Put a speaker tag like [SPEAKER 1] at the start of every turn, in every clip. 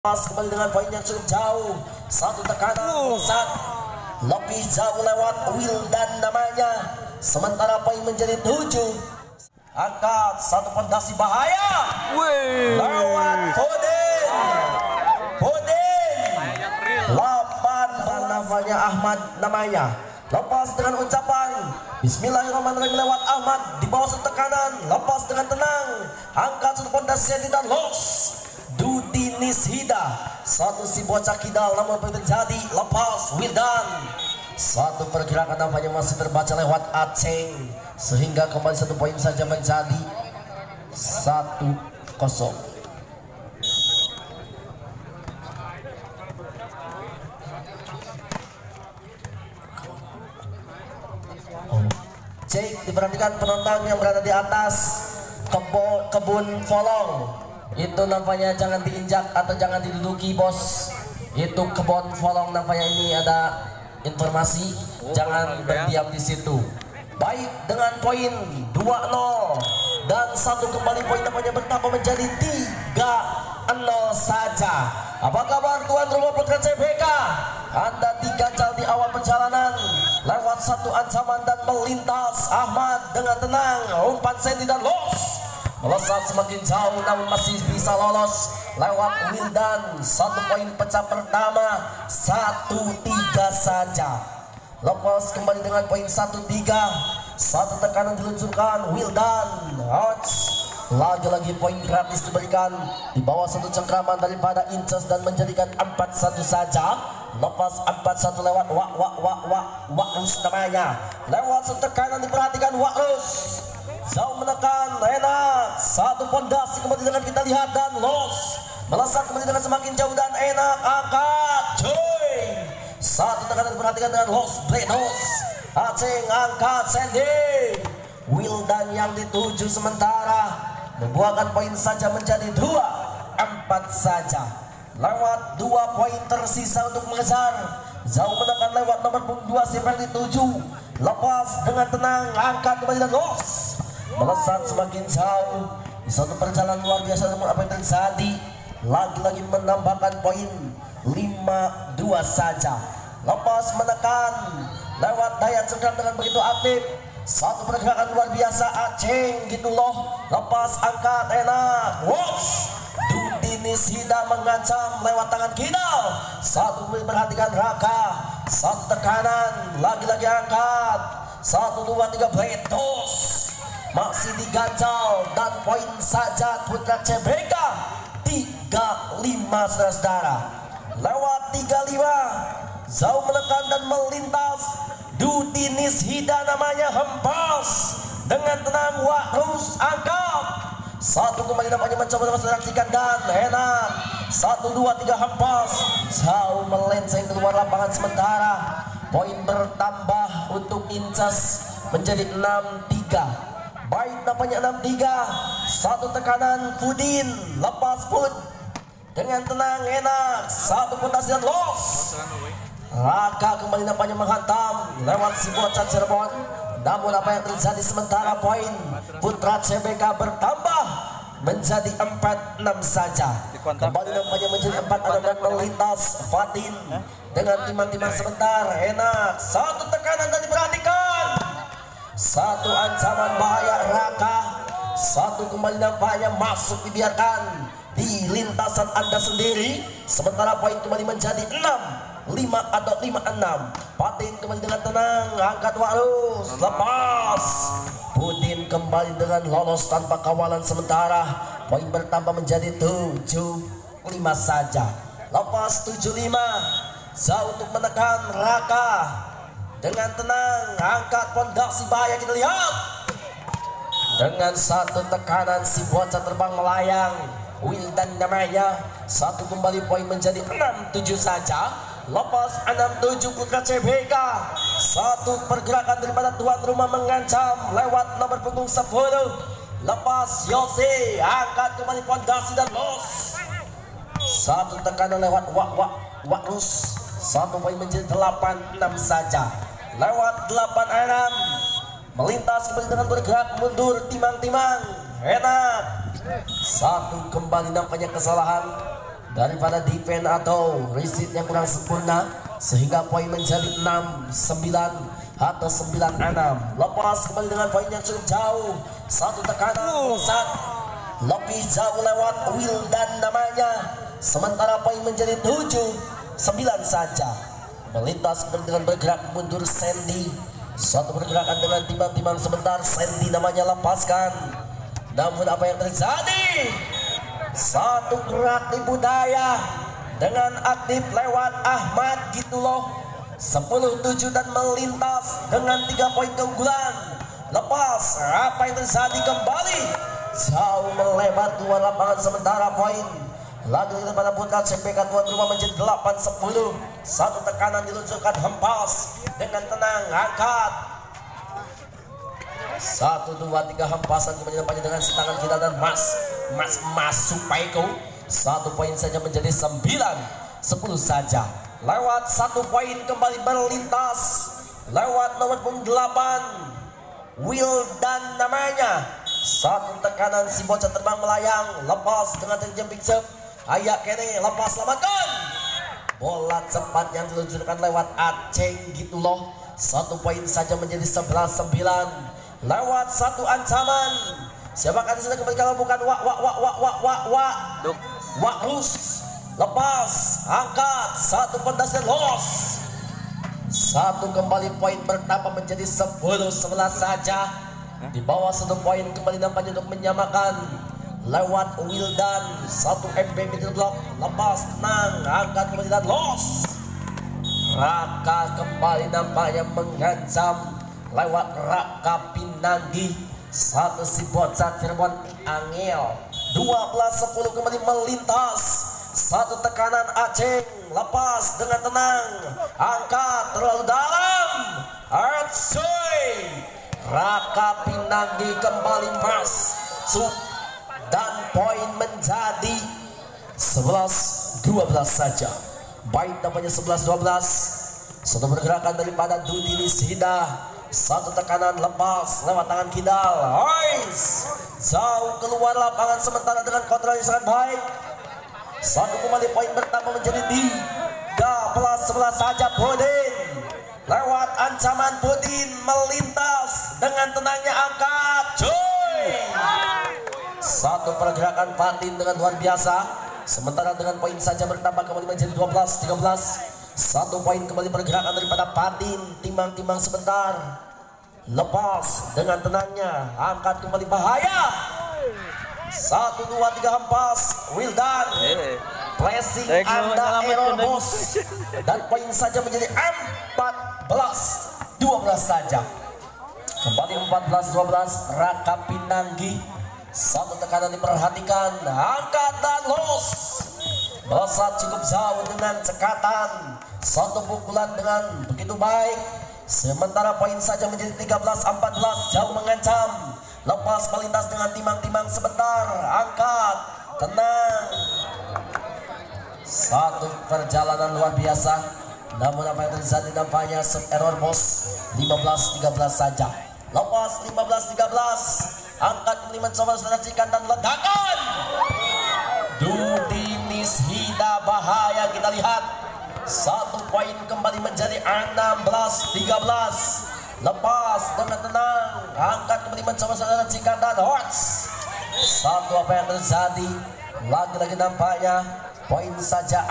[SPEAKER 1] Kembali dengan poin yang cukup jauh. Satu tekanan besar lebih jauh lewat Wildan namanya. Sementara poin menjadi 7. Angkat satu fondasi bahaya lewat Podin 8 namanya Ahmad namanya. Lepas dengan ucapan Bismillahirrahmanirrahim lewat Ahmad di bawah satu tekanan. Lepas dengan tenang. Angkat satu fondasi yang tidak los. Dudi Nishida satu si bocah kidal namun apa yang terjadi lepas Wildan. Satu pergerakan nampaknya masih terbaca lewat Aceh sehingga kembali 1 poin saja menjadi 1-0. Cek diperhatikan penonton yang berada di atas kebun folong. Itu nampaknya jangan diinjak atau jangan diduduki bos. Itu kebun folong nampaknya ini ada informasi. Jangan berdiam di situ. Baik dengan poin 2-0 dan satu kembali poin nampaknya bertambah menjadi 3-0 saja. Apa kabar tuan rumah Putra CBK? Anda diganjal di awal perjalanan lewat satu ancaman dan melintas. Ahmad dengan tenang umpan senti dan los. Melesat semakin jauh namun masih bisa lolos lewat Wildan. 1 poin pecah pertama 1-3 saja. Lepas kembali dengan poin 1-3. Satu tekanan diluncurkan Wildan. Lagi-lagi poin gratis diberikan di bawah satu cengkraman daripada Inces dan menjadikan 4-1 saja. Lepas 4-1 lewat Wakrus namanya. Lewat satu tekanan diperhatikan Wakrus. Jauh menekan, enak. Satu fondasi kembali dengan kita lihat dan los. Melesat kembali dengan semakin jauh dan enak. Angkat, cuy. Satu tekanan diperhatikan dengan los Bredos. Aceh angkat, Sandy. Wildan yang dituju sementara membuahkan poin saja menjadi 2-4 saja. Lewat 2 poin tersisa untuk mengejar. Jauh menekan lewat nomor 2 Seperti 7. Lepas dengan tenang, angkat kembali dan los. Melesat semakin jauh di satu perjalanan luar biasa. Namun apa yang terjadi lagi-lagi menambahkan poin 5-2 saja. Lepas menekan lewat daya cengkram dengan begitu aktif. Satu pergerakan luar biasa Aceh gitu loh. Lepas angkat enak. Wos Dudi Nishida mengancam lewat tangan kidal. Satu perhatikan Raka. Satu tekanan lagi-lagi angkat. 1, 2, 3 Bredos. Masih diganjal dan poin saja Putra CBK 3-5 saudara. Lewat 3-5 jauh menekan dan melintas. Dudi Nishida namanya hempas dengan tenang. Wakrus angkat. 1 kembali nampaknya mencoba mensaksikan dan enak. 1, 2, 3 hempas. Jauh melenceng keluar lapangan sementara. Poin bertambah untuk Inces menjadi 6-3. Baik nampaknya 6-3. Satu tekanan Pudin. Lepas Pud dengan tenang enak. Satu fondasi dan los. Raka kembali nampaknya menghantam lewat si bocah Cirebon. Namun apa yang terjadi sementara poin Putra CBK bertambah menjadi 4-6 saja. Kembali nampaknya menjadi 4-6 dan melintas Fatin dengan timang-timang sebentar. Enak. Satu tekanan dan diperhatikan. Satu ancaman bahaya Raka. Satu kembali nampaknya masuk dibiarkan di lintasan Anda sendiri. Sementara poin kembali menjadi 6-5 atau 5-6. Fatin kembali dengan tenang. Angkat Wakrus. Lepas Pudin kembali dengan lolos tanpa kawalan sementara. Poin bertambah menjadi 7-5 saja. Lepas 7-5 jauh untuk menekan Raka. Dengan tenang angkat fondasi bahaya kita lihat. Dengan satu tekanan si bocah terbang melayang Wildan namanya. 1 kembali poin menjadi 6-7 saja. Lepas 6-7 Putra CBK. 1 pergerakan daripada tuan rumah mengancam lewat nomor punggung 10. Lepas Yose angkat kembali fondasi dan los. 1 tekanan lewat Wakrus. 1 poin menjadi 8-6 saja. Lewat 8-6 melintas kembali dengan bergerak mundur timang-timang. Enak. 1 kembali nampaknya kesalahan daripada defense atau receive yang kurang sempurna, sehingga poin menjadi 6-9 atau 9-6. Lepas kembali dengan poin yang cukup jauh, satu tekanan besar lebih jauh lewat Wildan namanya, sementara poin menjadi 7-9 saja. Melintas kembali dengan bergerak mundur Sandy, suatu pergerakan dengan timbang-timbang sebentar. Sandy namanya lepaskan, namun apa yang terjadi? Satu gerak di budaya dengan aktif lewat Ahmad gitu loh. 10-7 dan melintas dengan 3 poin keunggulan. Lepas apa yang terjadi? Kembali jauh melebar keluar lapangan, sementara poin lagi pada putra CPK tuan rumah menjadi 8-10. Satu tekanan diluncurkan, hempas dengan tenang, angkat 1, 2, 3 hempasan kemudian nampaknya dengan si tangan kita dan masuk Paiko. 1 poin saja menjadi 9-10 saja. Lewat 1 poin kembali berlintas lewat nomor punggung 8 Wildan namanya. 1 tekanan si bocah terbang melayang, lepas dengan terjemping serve. Ayak kene lepas, selamatkan. Bola cepat yang diluncurkan lewat Aceng gitu loh. 1 poin saja menjadi 11-9. Lewat 1 ancaman, siapakah di sana kembali kalau bukan Rus. Lepas, angkat 1 pendas dan lolos. 1 kembali poin bertambah menjadi 10-11 saja. Di bawah 1 poin kembali nampaknya untuk menyamakan lewat Wildan. 1 MB middle block, lepas, tenang, angkat kembali dan los. Raka kembali nampaknya mengancam lewat Raka Pinanggi. 1 si bocah Cirebon Angel. 12-10 kembali melintas. 1 tekanan Aceh, lepas dengan tenang, angkat terlalu dalam. Artsoy Raka Pinanggi kembali masuk dan poin menjadi 11-12 saja. Baik tampaknya 11-12. 1 pergerakan daripada Dudi Nisida. 1 tekanan lepas lewat tangan Kidal. Jauh keluar lapangan, sementara dengan kontrol yang sangat baik. 1 kembali poin bertambah menjadi 13-11 saja. Bodin lewat ancaman, Bodin melintas dengan tenangnya, angkat cuy. 1 pergerakan Fatin dengan luar biasa, sementara dengan poin saja bertambah kembali menjadi 12-13. 1 poin kembali pergerakan daripada Fatin, timbang-timbang sebentar, lepas dengan tenangnya, angkat kembali, bahaya. 1, 2, 3 hempas Wildan, pressing Anda error bos, dan poin saja menjadi 14-12 saja. Kembali 14-12. Raka Pinanggi, 1 tekanan diperhatikan, angkat dan los. Melesat cukup jauh dengan cekatan, 1 pukulan dengan begitu baik, sementara poin saja menjadi 13-14. Jauh mengancam, lepas melintas dengan timbang-timbang sebentar, angkat, tenang. 1 perjalanan luar biasa, namun apa yang terjadi nampaknya error bos. 15-13 saja. Lepas 15-13, angkat mencoba mensajikan dan ledakan. Dudi Nishida bahaya, kita lihat. 1 poin kembali menjadi 16-13. Lepas dengan tenang, angkat kembali mencoba mensajikan dan hots. 1 apa yang terjadi? Lagi-lagi nampaknya poin saja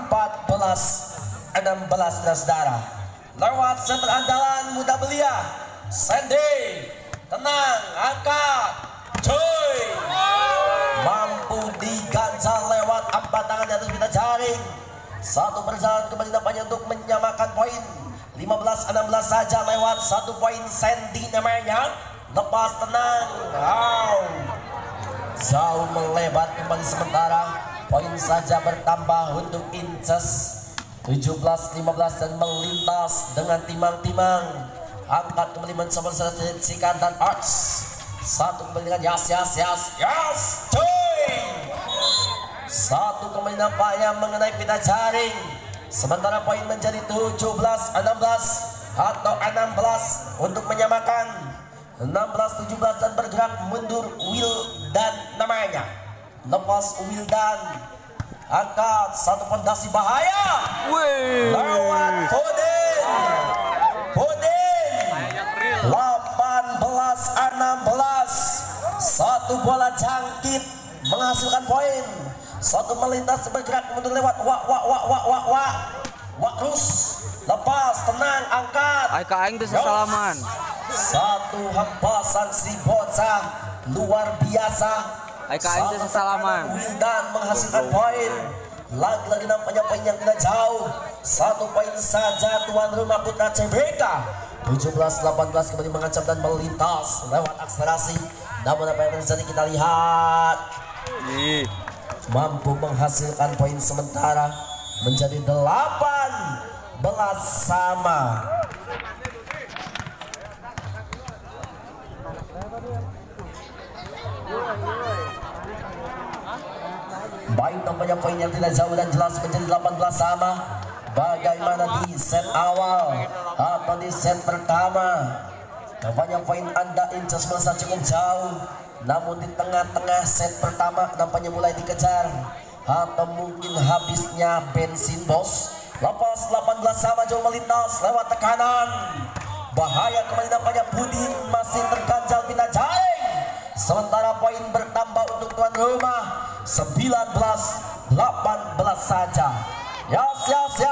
[SPEAKER 1] 14-16 saudara. Lewat center andalan muda belia Sandy, tenang, angkat cuy, mampu diganjal lewat 4 tangan di atas pita jaring. 1 berjalan kembali nampaknya untuk menyamakan poin 15-16 saja lewat 1 poin. Sandy namanya, lepas, tenang, jauh melebar kembali, sementara poin saja bertambah untuk Inces 17-15 dan melintas dengan timang-timang, angkat kembali mencoba mensajikan dan arts. 1 kembali dengan yas cuy. 1 kembali nampaknya mengenai pita jaring, sementara poin menjadi 17-16 atau 16 untuk menyamakan. 16-17 dan bergerak mundur Wildan namanya, lepas Wildan, angkat satu pondasi bahaya lewat Pudin 18-16, satu bola jangkit menghasilkan poin, satu melintas bergerak mundur lewat terus lepas tenang angkat
[SPEAKER 2] aing teh sesalaman,
[SPEAKER 1] satu hempasan si bocah luar biasa
[SPEAKER 2] aing teh sesalaman
[SPEAKER 1] dan menghasilkan poin. Lagi-lagi nampaknya poin yang tidak jauh, satu poin saja tuan rumah Putra CBK. 17-18 kembali mengancam dan melintas lewat akselerasi, namun apa yang terjadi kita lihat mampu menghasilkan poin sementara menjadi 18 sama. Baik, nampaknya poin yang tidak jauh dan jelas menjadi 18 sama. Bagaimana di set awal atau di set pertama? Nampaknya poin Anda Inces merasa cukup jauh, namun di tengah-tengah set pertama nampaknya mulai dikejar, atau mungkin habisnya bensin bos. Lepas 18 sama jauh melintas lewat tekanan. Bahaya kembali nampaknya Budin masih terganjal bina jaring. Sementara poin bertambah untuk tuan rumah 19-18 saja. Yes.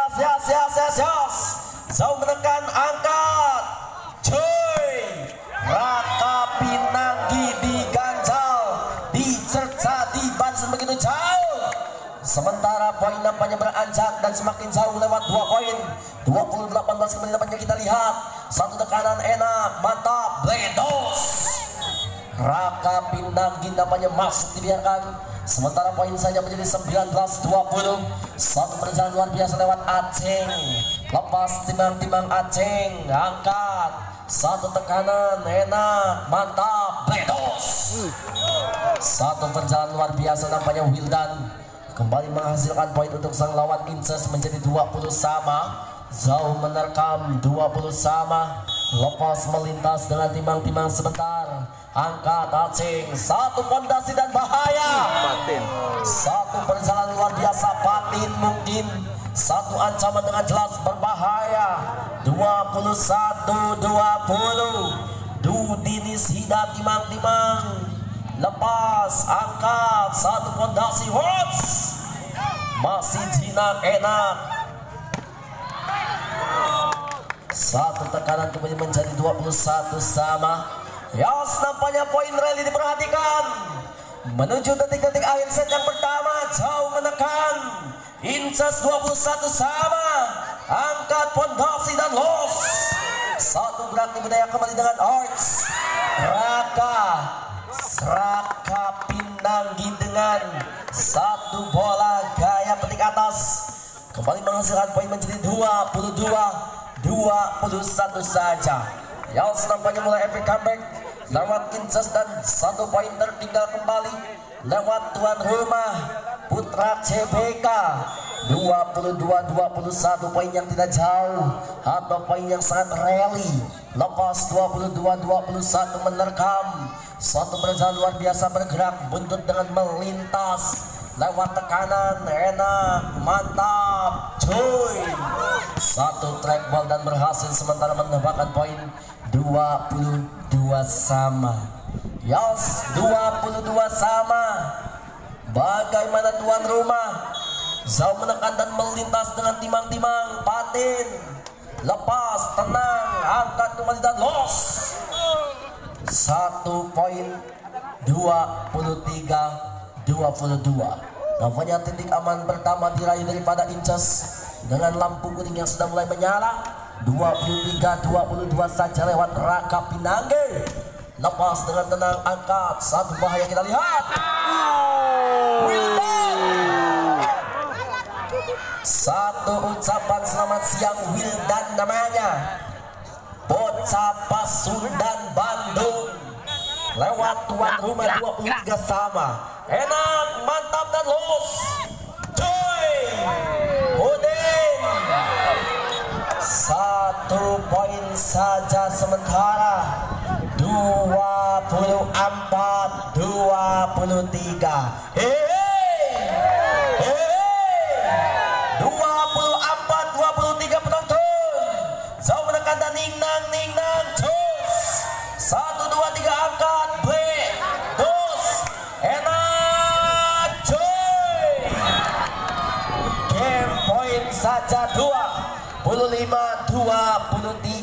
[SPEAKER 1] Jauh menekan angkat. Cuy. Raka Pinanggi diganjal, dicerca, dibansen begitu jauh. Sementara poin nampaknya beranjak dan semakin jauh lewat 2 poin. 20-18 kembali nampaknya kita lihat. Satu tekanan enak, mantap, bledos. Raka Pinanggi nampaknya masuk dibiarkan. Sementara poin saja menjadi 19-20. Satu perjalanan luar biasa lewat Aceng. Lepas timang-timang Aceng, angkat. Satu tekanan enak, mantap, bledos. Satu perjalanan luar biasa nampaknya Wildan kembali menghasilkan poin untuk sang lawan Inces menjadi 20 sama. Jauh menerkam 20 sama. Lepas melintas dengan timang-timang sebentar. Angkat Aceng, satu pondasi dan bahaya. Satu perjalanan luar biasa Patin mungkin. Satu ancaman dengan jelas berbahaya. 21-20. Dudinis hida timang-timang. Lepas angkat satu pondasi Watts. Masih jinak enak. Satu tekanan kembali menjadi 21 sama. Yos, nampaknya poin rally diperhatikan. Menuju detik-detik akhir set yang pertama, jauh menekan. Inces 21 sama. Angkat pondasi dan los. Satu berarti budaya kembali dengan Arts. Raka Pinanggi dengan satu bola gaya petik atas. Kembali menghasilkan poin menjadi 22-21 saja. Yos, nampaknya mulai epic comeback lewat Inces dan satu poin tertinggal kembali lewat tuan rumah Putra CBK. 22-21 poin yang tidak jauh atau poin yang sangat rally. Lepas 22-21 menerkam. Satu perjalanan luar biasa bergerak buntut dengan melintas lewat tekanan enak, mantap, cuy. Satu track ball dan berhasil sementara menambahkan poin 22 sama. Yos, 22 sama. Bagaimana tuan rumah? Jauh menekan dan melintas dengan timang-timang Patin. Lepas, tenang, angkat kembali dan los. 1 poin 23-22. Nampaknya titik aman pertama diraih daripada Inces dengan lampu kuning yang sudah mulai menyala. 23-22 saja lewat Raka Pinanggi. Lepas dengan tenang angkat satu bahaya kita lihat. Wildan. Satu ucapan selamat siang Wildan namanya. Bocah Pasundan Bandung. Lewat tuan rumah 23 sama. Enak, mantap dan los. Cuy. Udin. 1 poin saja sementara. 24-23. saja 25-23.